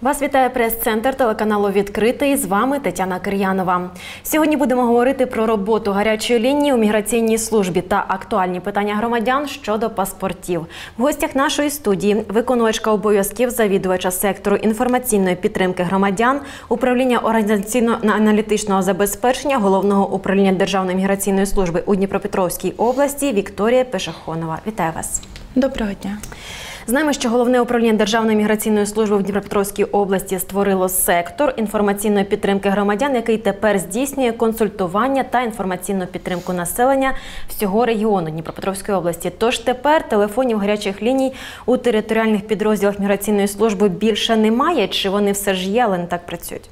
Вас вітає прес-центр телеканалу «Відкритий». З вами Тетяна Кир'янова. Сьогодні будемо говорити про роботу гарячої лінії у міграційній службі та актуальні питання громадян щодо паспортів. В гостях нашої студії виконувачка обов'язків завідувача сектору інформаційної підтримки громадян, управління організаційно-аналітичного забезпечення Головного управління Державної міграційної служби у Дніпропетровській області Вікторія Пешехонова. Вітаю вас. Доброго дня. Знаємо, що Головне управління Державної міграційної служби в Дніпропетровській області створило сектор інформаційної підтримки громадян, який тепер здійснює консультування та інформаційну підтримку населення всього регіону Дніпропетровської області. Тож тепер телефонів гарячих ліній у територіальних підрозділах міграційної служби більше немає? Чи вони все ж є, але не так працюють?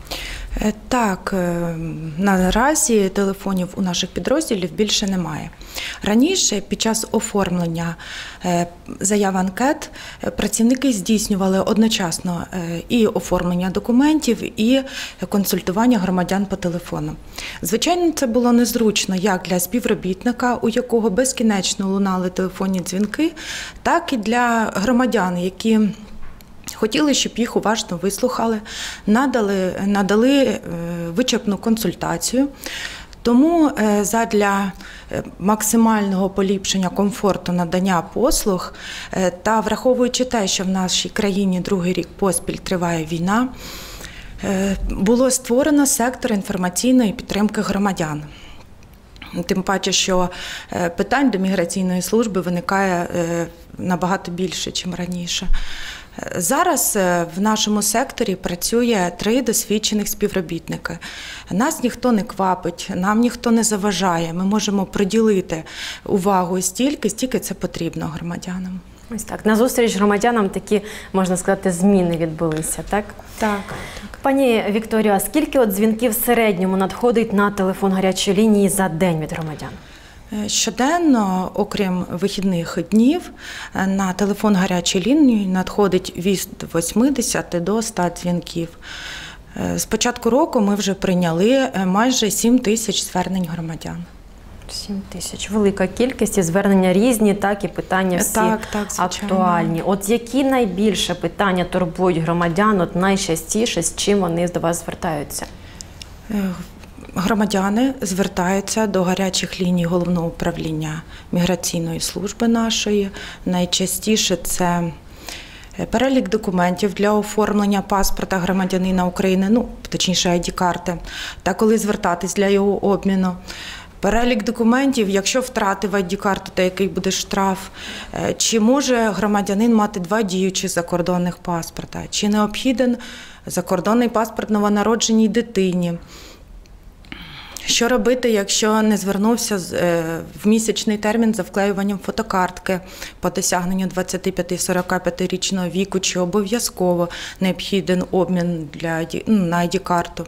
Так, наразі телефонів у наших підрозділів більше немає. Раніше, під час оформлення заяв анкет, працівники здійснювали одночасно і оформлення документів, і консультування громадян по телефону. Звичайно, це було незручно як для співробітника, у якого безкінечно лунали телефонні дзвінки, так і для громадян, які хотіли, щоб їх уважно вислухали, надали вичерпну консультацію. Тому задля максимального поліпшення комфорту надання послуг та враховуючи те, що в нашій країні другий рік поспіль триває війна, було створено сектор інформаційної підтримки громадян. Тим паче, що питань до міграційної служби виникає набагато більше, ніж раніше. Зараз в нашому секторі працює 3 досвідчених співробітники. Нас ніхто не квапить, нам ніхто не заважає. Ми можемо приділити увагу стільки це потрібно громадянам. Ось так. На зустріч громадянам такі, можна сказати, зміни відбулися, так? Так. Пані Вікторію, а скільки дзвінків в середньому надходить на телефон гарячої лінії за день від громадян? Щоденно, окрім вихідних днів, на телефон гарячої лінії надходить від 80 до 100 дзвінків. З початку року ми вже прийняли майже 7 тисяч звернень громадян. 7 тисяч. Велика кількість, і звернення різні, так, і питання всі актуальні. От які найбільше питання турбують громадян, найчастіше, з чим вони до вас звертаються? Громадяни звертаються до гарячих ліній Головного управління міграційної служби нашої. Найчастіше це перелік документів для оформлення паспорта громадянина України, точніше ID-карти, та коли звертатись для його обміну. Перелік документів, якщо втратив ID-карту, то який буде штраф, чи може громадянин мати 2 діючих закордонних паспорта, чи необхіден закордонний паспорт новонародженій дитині. Що робити, якщо не звернувся в місячний термін за вклеюванням фотокартки по досягненню 25-45-річного віку, чи обов'язково необхіден обмін на ID-карту?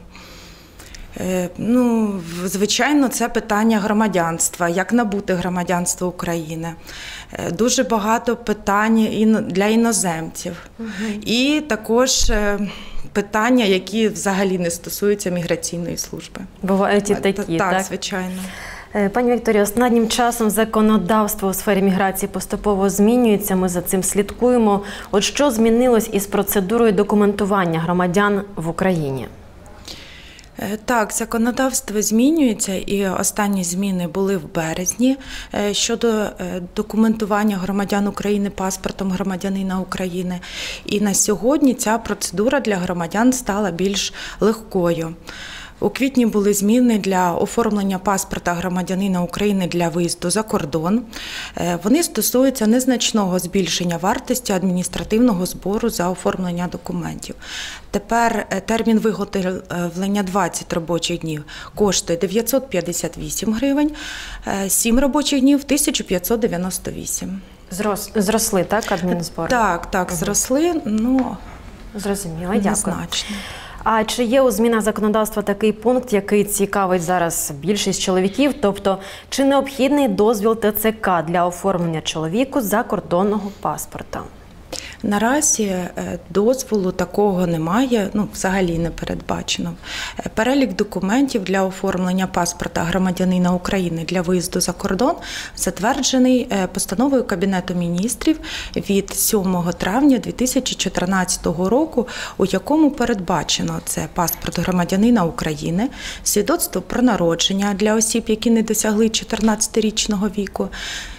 Звичайно, це питання громадянства, як набути громадянство України. Дуже багато питань для іноземців. І також питання, які взагалі не стосуються міграційної служби. Бувають і такі, так? Так, звичайно. Пані Вікторія, останнім часом законодавство у сфері міграції поступово змінюється, ми за цим слідкуємо. От що змінилось із процедурою документування громадян в Україні? Так, законодавство змінюється, і останні зміни були в березні щодо документування громадян України паспортом громадянина України. І на сьогодні ця процедура для громадян стала більш легкою. У квітні були зміни для оформлення паспорта громадянина України для виїзду за кордон. Вони стосуються незначного збільшення вартості адміністративного збору за оформлення документів. Тепер термін виготовлення 20 робочих днів коштує 958 гривень, 7 робочих днів – 1598. Зросли, так, адмінзбори? Так, зросли, зрозуміло, дякую. незначно. А чи є у змінах законодавства такий пункт, який цікавить зараз більшість чоловіків? Тобто, чи необхідний дозвіл ТЦК для оформлення чоловіку закордонного паспорта? Наразі дозволу такого немає, взагалі не передбачено. Перелік документів для оформлення паспорта громадянина України для виїзду за кордон затверджений постановою Кабінету міністрів від 7 травня 2014 року, у якому передбачено це паспорт громадянина України, свідоцтво про народження для осіб, які не досягли 14-річного віку,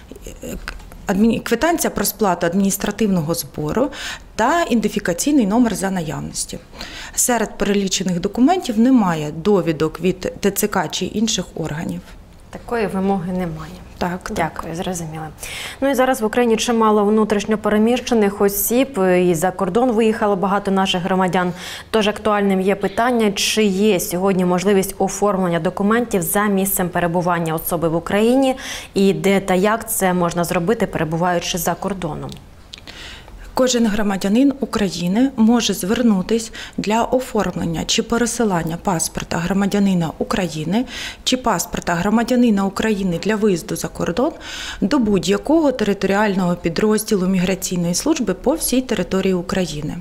квитанція про сплату адміністративного збору та ідентифікаційний номер за наявності. Серед перелічених документів немає довідок від ТЦК чи інших органів. Такої вимоги немає. Так. Дякую, зрозуміло. І зараз в Україні чимало внутрішньопереміщених осіб, і за кордон виїхало багато наших громадян. Тож актуальним є питання, чи є сьогодні можливість оформлення документів за місцем перебування особи в Україні, і де та як це можна зробити, перебуваючи за кордоном. Кожен громадянин України може звернутися для оформлення чи пересилання паспорта громадянина України чи паспорта громадянина України для виїзду за кордон до будь-якого територіального підрозділу міграційної служби по всій території України.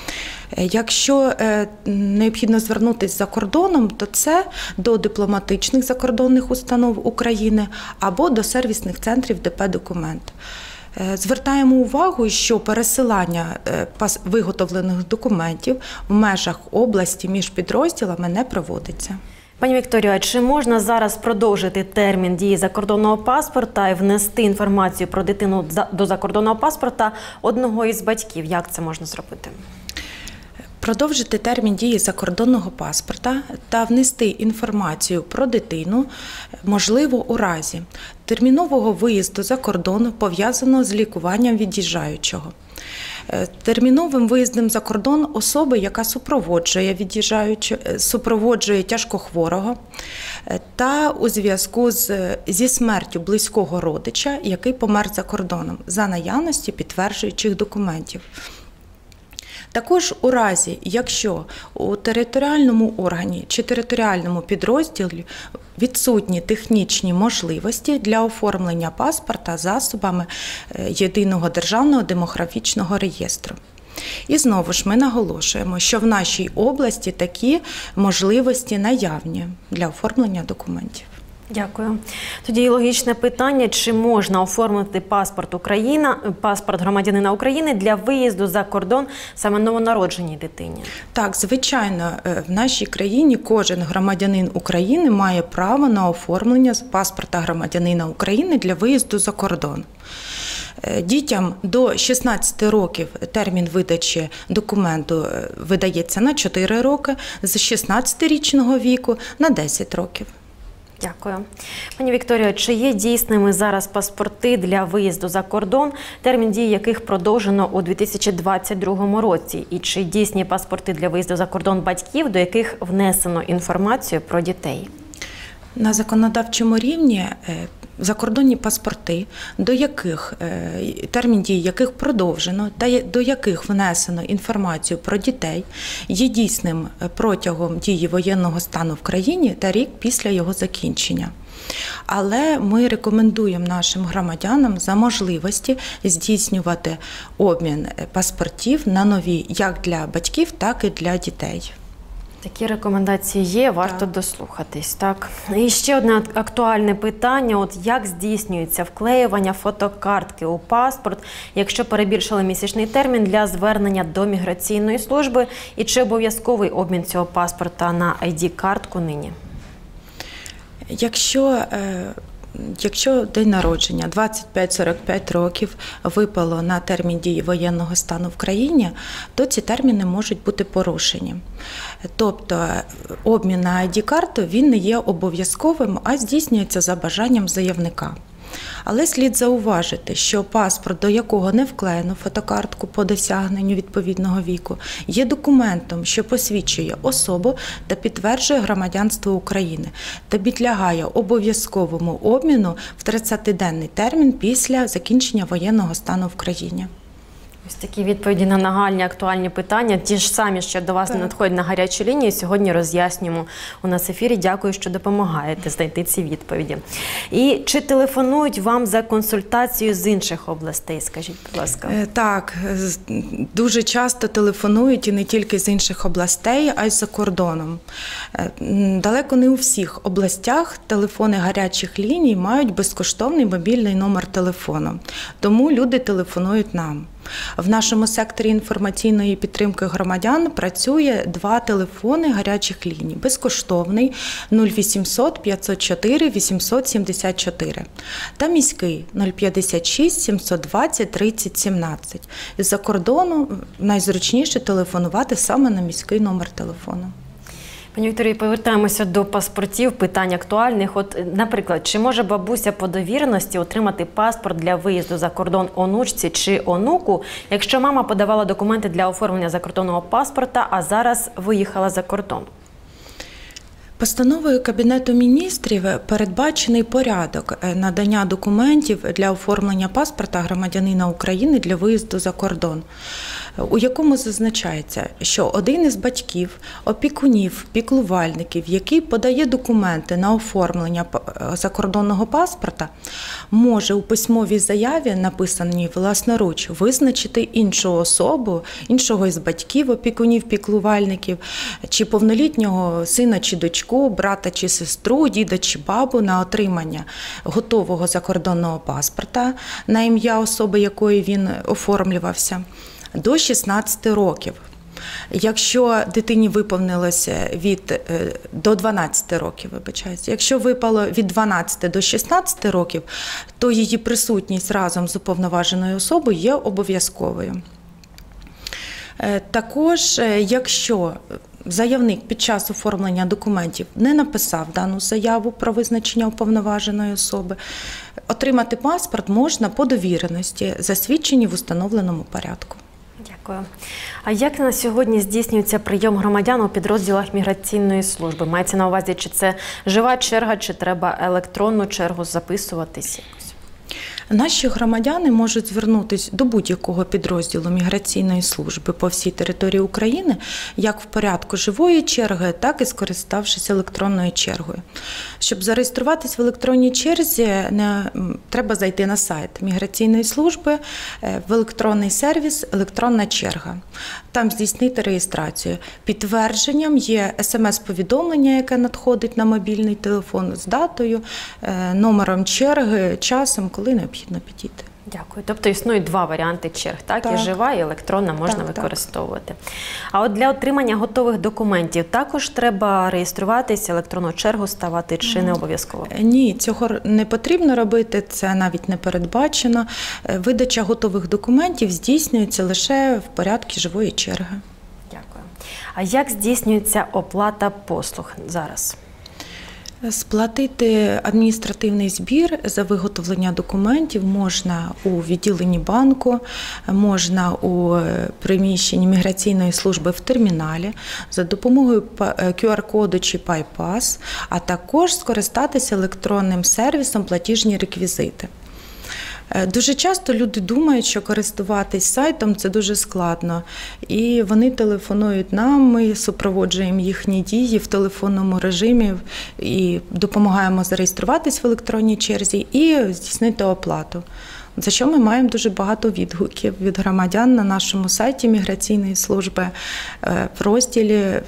Якщо необхідно звернутися за кордоном, то це до дипломатичних закордонних установ України або до сервісних центрів ДП «Документ». Звертаємо увагу, що пересилання виготовлених документів в межах області між підрозділами не проводиться. Пані Вікторію, а чи можна зараз продовжити термін дії закордонного паспорта і внести інформацію про дитину до закордонного паспорта одного із батьків? Як це можна зробити? Продовжити термін дії закордонного паспорта та внести інформацію про дитину можливо у разі термінового виїзду за кордон, пов'язаного з лікуванням від'їжджаючого. Терміновим виїздом за кордон особи, яка супроводжує тяжкохворого, та у зв'язку зі смертю близького родича, який помер за кордоном, за наявності підтверджуючих документів. Також у разі, якщо у територіальному органі чи територіальному підрозділі відсутні технічні можливості для оформлення паспорта засобами Єдиного державного демографічного реєстру. І знову ж ми наголошуємо, що в нашій області такі можливості наявні для оформлення документів. Дякую. Тоді логічне питання, чи можна оформити паспорт громадянина України для виїзду за кордон саме новонародженій дитині? Так, звичайно, в нашій країні кожен громадянин України має право на оформлення паспорта громадянина України для виїзду за кордон. Дітям до 16 років термін видачі документу видається на 4 роки, з 16-річного віку на 10 років. Дякую. Пані Вікторія, чи є дійсними зараз паспорти для виїзду за кордон, термін дії яких продовжено у 2022 році? І чи дійсні паспорти для виїзду за кордон батьків, до яких внесено інформацію про дітей? На законодавчому рівні закордонні паспорти, до яких термін дії яких продовжено та до яких внесено інформацію про дітей, є дійсним протягом дії воєнного стану в країні та рік після його закінчення. Але ми рекомендуємо нашим громадянам за можливості здійснювати обмін паспортів на нові як для батьків, так і для дітей. Такі рекомендації є, варто дослухатись. Так. І ще одне актуальне питання. Як здійснюється вклеювання фотокартки у паспорт, якщо перебільшили місячний термін для звернення до міграційної служби? І чи обов'язковий обмін цього паспорта на ID-картку нині? Якщо день народження 25-45 років випало на термін дії воєнного стану в країні, то ці терміни можуть бути порушені. Тобто обмін на ID-карту він не є обов'язковим, а здійснюється за бажанням заявника. Але слід зауважити, що паспорт, до якого не вклеєно фотокартку по досягненню відповідного віку, є документом, що посвідчує особу та підтверджує громадянство України та підлягає обов'язковому обміну в 30-денний термін після закінчення воєнного стану в країні. Ось такі відповіді на нагальні, актуальні питання. Ті ж самі, що до вас не надходять на гарячу лінію, сьогодні роз'яснюємо у нас в ефірі. Дякую, що допомагаєте знайти ці відповіді. І чи телефонують вам за консультацією з інших областей, скажіть, будь ласка? Так, дуже часто телефонують і не тільки з інших областей, а й за кордоном. Далеко не у всіх областях телефони гарячих ліній мають безкоштовний мобільний номер телефону. Тому люди телефонують нам. В нашому секторі інформаційної підтримки громадян працює 2 телефони гарячих ліній. Безкоштовний 0800 504 874 та міський 056 720 30 17. З-за кордону найзручніше телефонувати саме на міський номер телефону. Пані Вікторію, повертаємося до паспортів, питань актуальних. От, наприклад, чи може бабуся по довіреності отримати паспорт для виїзду за кордон онучці чи онуку, якщо мама подавала документи для оформлення закордонного паспорта, а зараз виїхала за кордон? Постановою Кабінету міністрів передбачений порядок надання документів для оформлення паспорта громадянина України для виїзду за кордон, у якому зазначається, що один із батьків, опікунів, піклувальників, який подає документи на оформлення закордонного паспорта, може у письмовій заяві, написаній власноруч, визначити іншу особу, іншого із батьків, опікунів, піклувальників, чи повнолітнього сина чи дочку, брата чи сестру, діда чи бабу на отримання готового закордонного паспорта на ім'я особи, якої він оформлювався, до 16 років. Якщо дитині виповнилося до 12 років, якщо випало від 12 до 16 років, то її присутність разом з уповноваженою особою є обов'язковою. Також, якщо заявник під час оформлення документів не написав дану заяву про визначення уповноваженої особи, отримати паспорт можна по довіреності, засвідченій в установленому порядку. Дякую. А як на сьогодні здійснюється прийом громадян у підрозділах міграційної служби? Мається на увазі, чи це жива черга, чи треба електронну чергу записуватись якось? Наші громадяни можуть звернутися до будь-якого підрозділу міграційної служби по всій території України, як в порядку живої черги, так і скориставшись електронною чергою. Щоб зареєструватись в електронній черзі, треба зайти на сайт міграційної служби, в електронний сервіс «Електронна черга». Там здійснити реєстрацію. Підтвердженням є смс-повідомлення, яке надходить на мобільний телефон з датою, номером черги, часом, коли необхідно підійти. Дякую. Тобто існують 2 варіанти черг, так? І жива, і електронна можна використовувати. А от для отримання готових документів також треба реєструватися, електронну чергу ставати, чи не обов'язково? Ні, цього не потрібно робити, це навіть не передбачено. Видача готових документів здійснюється лише в порядку живої черги. Дякую. А як здійснюється оплата послуг зараз? Сплатити адміністративний збір за виготовлення документів можна у відділенні банку, можна у приміщенні міграційної служби в терміналі за допомогою QR-коду чи PayPass, а також скористатися електронним сервісом платіжні реквізити. Дуже часто люди думають, що користуватись сайтом – це дуже складно. І вони телефонують нам, ми супроводжуємо їхні дії в телефонному режимі і допомагаємо зареєструватись в електронній черзі і здійснити оплату. За що ми маємо дуже багато відгуків від громадян на нашому сайті міграційної служби в розділі,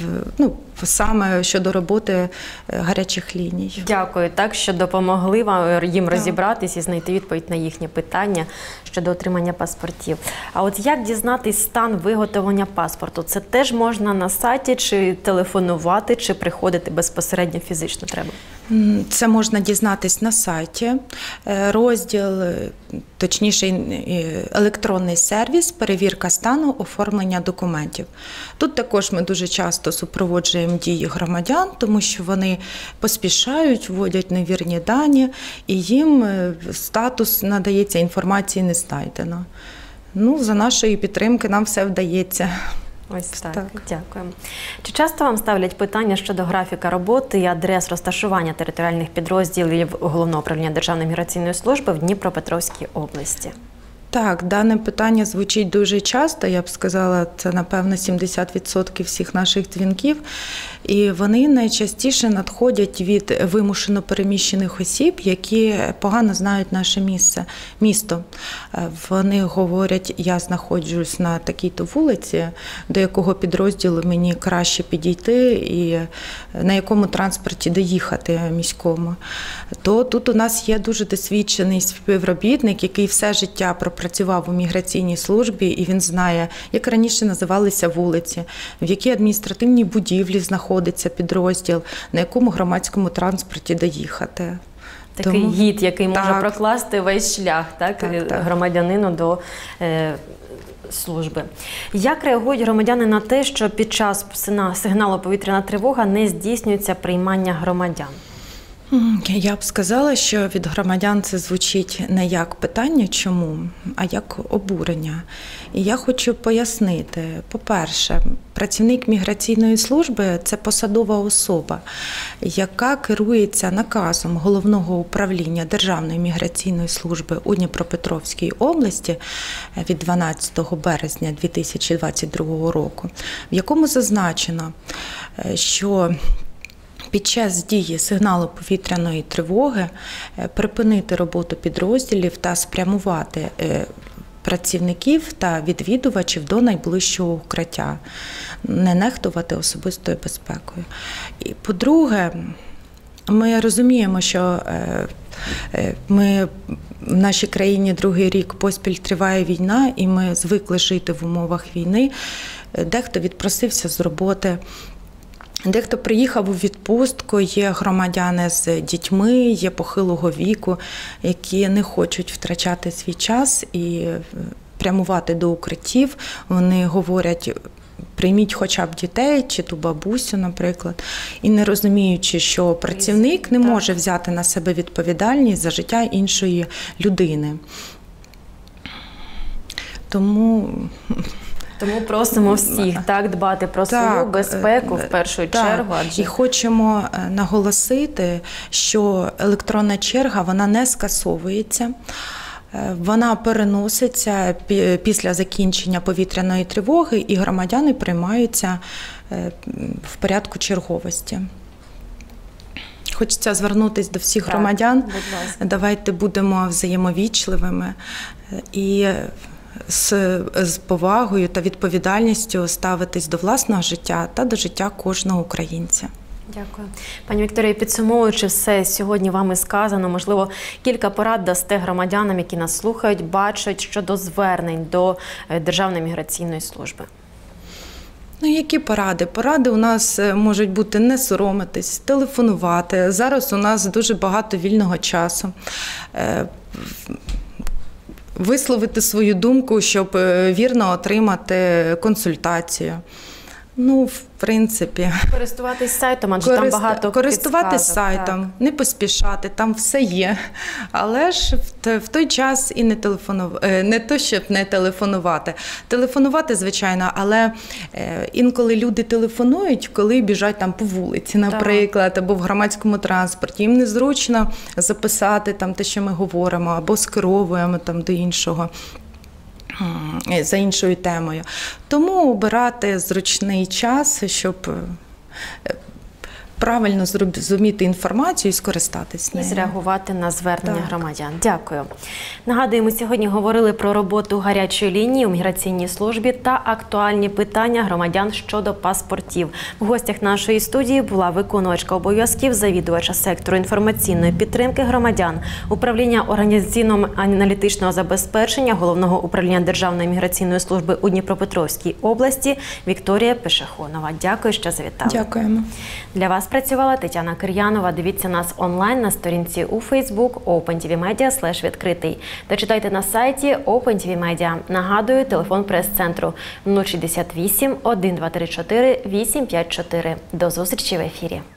саме щодо роботи гарячих ліній. Дякую, так, що допомогли вам їм розібратись і знайти відповідь на їхні питання щодо отримання паспортів. А от як дізнатись стан виготовлення паспорту? Це теж можна на сайті, чи телефонувати, чи приходити безпосередньо фізично треба? Це можна дізнатись на сайті. Розділ, точніше, електронний сервіс «Перевірка стану оформлення документів». Тут також ми дуже часто супроводжуємо дії громадян, тому що вони поспішають, вводять невірні дані, і їм статус надається, інформації не знайдено. За нашої підтримки нам все вдається. Ось так. Дякую. Чи часто вам ставлять питання щодо графіка роботи і адрес розташування територіальних підрозділів Головного управління Державної міграційної служби в Дніпропетровській області? Так, дане питання звучить дуже часто, я б сказала, це, напевно, 70% всіх наших дзвінків. І вони найчастіше надходять від вимушено переміщених осіб, які погано знають наше місто. Вони говорять, я знаходжусь на такій-то вулиці, до якого підрозділу мені краще підійти і на якому транспорті доїхати міському. То тут у нас є дуже досвідчений співробітник, який все життя пропрацював у міграційній службі, і він знає, як раніше називалися вулиці, в якій адміністративній будівлі знаходиться підрозділ, на якому громадському транспорті доїхати. Такий гід, який може прокласти весь шлях громадянину до служби. Як реагують громадяни на те, що під час сигналу «Повітряна тривога» не здійснюється приймання громадян? Я б сказала, що від громадян це звучить не як питання «чому?», а як обурення. І я хочу пояснити. По-перше, працівник міграційної служби – це посадова особа, яка керується наказом Головного управління Державної міграційної служби у Дніпропетровській області від 12 березня 2022 року, в якому зазначено, що під час дії сигналу повітряної тривоги припинити роботу підрозділів та спрямувати працівників та відвідувачів до найближчого укриття, не нехтувати особистою безпекою. І, по-друге, ми розуміємо, що в нашій країні другий рік поспіль триває війна, і ми звикли жити в умовах війни. Дехто відпросився з роботи, дехто приїхав у відпустку, є громадяни з дітьми, є похилого віку, які не хочуть втрачати свій час і прямувати до укриттів. Вони говорять, прийміть хоча б дітей, чи ту бабусю, наприклад, і не розуміючи, що працівник не може взяти на себе відповідальність за життя іншої людини. Тому просимо всіх дбати про свою безпеку в першу чергу. І хочемо наголосити, що електронна черга, вона не скасовується. Вона переноситься після закінчення повітряної тривоги, і громадяни приймаються в порядку черговості. Хочеться звернутися до всіх громадян. Давайте будемо взаємовічливими і з повагою та відповідальністю ставитись до власного життя та до життя кожного українця. Дякую. Пані Вікторія, підсумовуючи все сьогодні вами сказано, можливо, кілька порад дасте громадянам, які нас слухають, бачать щодо звернень до Державної міграційної служби. Які поради? Поради у нас можуть бути не соромитись, телефонувати. Зараз у нас дуже багато вільного часу. Висловити свою думку, щоб вірно отримати консультацію. В принципі. Користуватись сайтом, адже там багато користуватись сайтом, не поспішати, там все є. Але ж в той час і не то, щоб не телефонувати. Телефонувати, звичайно, але інколи люди телефонують, коли біжать там по вулиці, наприклад, або в громадському транспорті. Їм незручно записати там те, що ми говоримо, або скеровуємо там до іншого. За іншою темою. Тому обирати зручний час, щоб правильно зрозуміти інформацію і скористатись нею. І зреагувати на звернення громадян. Дякую. Нагадуємо, сьогодні говорили про роботу гарячої лінії у міграційній службі та актуальні питання громадян щодо паспортів. В гостях нашої студії була виконувачка обов'язків завідувача сектору інформаційної підтримки громадян, управління організаційно-аналітичного забезпечення Головного управління Державної міграційної служби у Дніпропетровській області Вікторія Пешехонова. Дякую, що завітали. Дякуємо. Для вас працювала Тетяна Кир'янова. Дивіться нас онлайн на сторінці у Facebook opentvmedia/відкритий. Та читайте на сайті Open TV Media. Нагадую, телефон прес-центру 068 1234 854. До зустрічі в ефірі.